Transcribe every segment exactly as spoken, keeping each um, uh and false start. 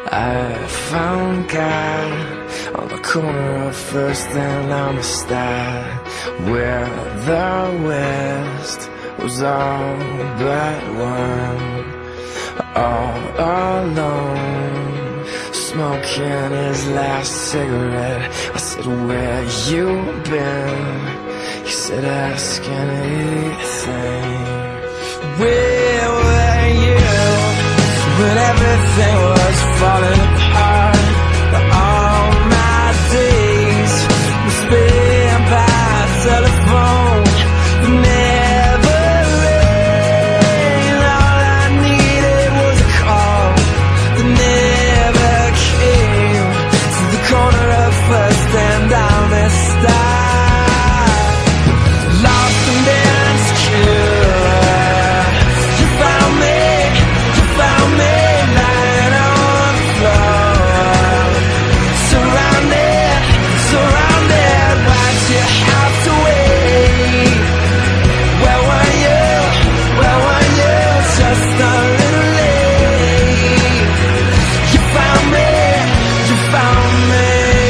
I found God on the corner of First and Amistad, where the West was all but one. All alone, smoking his last cigarette. I said, where you been? He said, ask anything. Where were you when everything was falling apart? All my days were spent by telephone, but never rain. All I needed was a call that never came. To the corner of First and Amistad, lost and insecure. You found me, you found me lying on the floor, surrounded, surrounded. Why'd you have to wait? Where were you, where were you? Just a little late. You found me, you found me.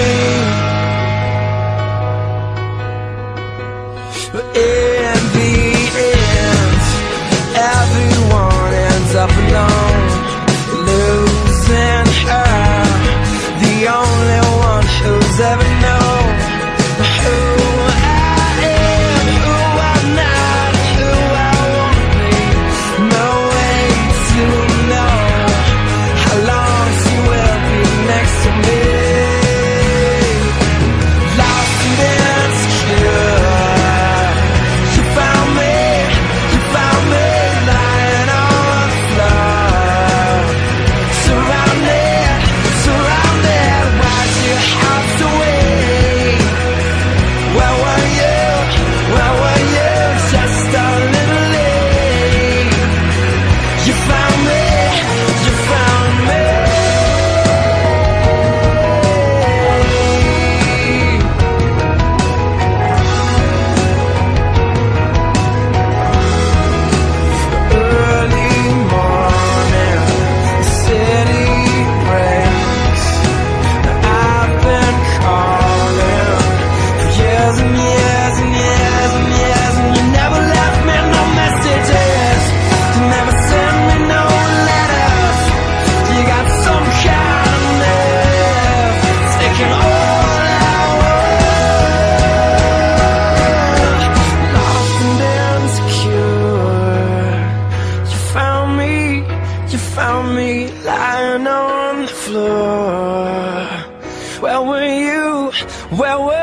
But in the end, everyone ends up alone, losing her, the only one who's ever known who I am, who I'm not, who I wanna be. No way to know how long she will be next to me. Lost and insecure, you found me, you found me lying on the floor, surrounded, surrounded. Why'd you have to wait? Where were you, where were you? Just a little late. You found me, you found me. Early morning, the city breaks. I've been calling for years and years and years and years, and you never left me no messages. You never sent me no letters. You got some kind of nerve, taking all I want. Lost and insecure, you found me, you found me lying on the floor. Where were you, where were